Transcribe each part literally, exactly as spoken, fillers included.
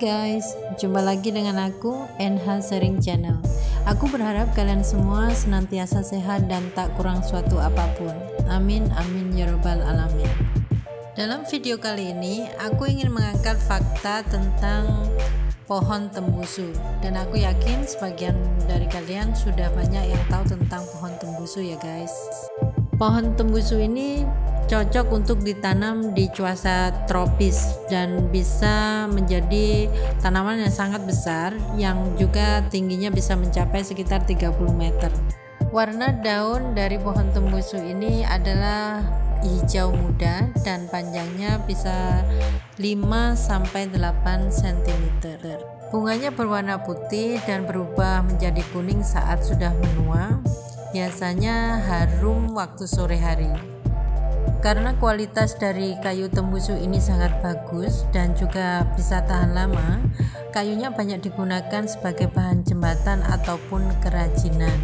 guys, jumpa lagi dengan aku N H Sharing Channel. Aku berharap kalian semua senantiasa sehat dan tak kurang suatu apapun. Amin amin ya robbal alamin. Dalam video kali ini aku ingin mengangkat fakta tentang pohon tembusu, dan aku yakin sebagian dari kalian sudah banyak yang tahu tentang pohon tembusu ya guys. Pohon tembusu ini cocok untuk ditanam di cuaca tropis dan bisa menjadi tanaman yang sangat besar yang juga tingginya bisa mencapai sekitar tiga puluh meter. Warna daun dari pohon tembusu ini adalah hijau muda dan panjangnya bisa lima sampai delapan sentimeter. Bunganya berwarna putih dan berubah menjadi kuning saat sudah menua. Biasanya harum waktu sore hari. Karena kualitas dari kayu tembusu ini sangat bagus dan juga bisa tahan lama, kayunya banyak digunakan sebagai bahan jembatan ataupun kerajinan.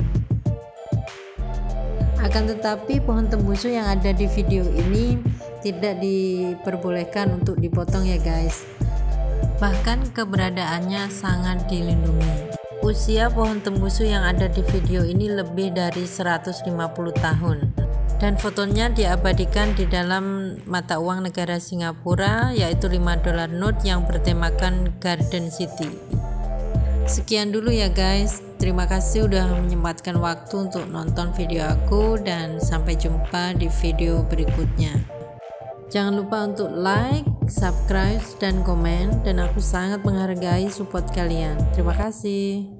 Akan tetapi pohon tembusu yang ada di video ini tidak diperbolehkan untuk dipotong ya guys. Bahkan keberadaannya sangat dilindungi. Usia pohon tembusu yang ada di video ini lebih dari seratus lima puluh tahun. Dan fotonya diabadikan di dalam mata uang negara Singapura, yaitu lima dolar note yang bertemakan Garden City. Sekian dulu ya guys. Terima kasih udah menyempatkan waktu untuk nonton video aku, dan sampai jumpa di video berikutnya. Jangan lupa untuk like, subscribe, dan komen, dan aku sangat menghargai support kalian. Terima kasih.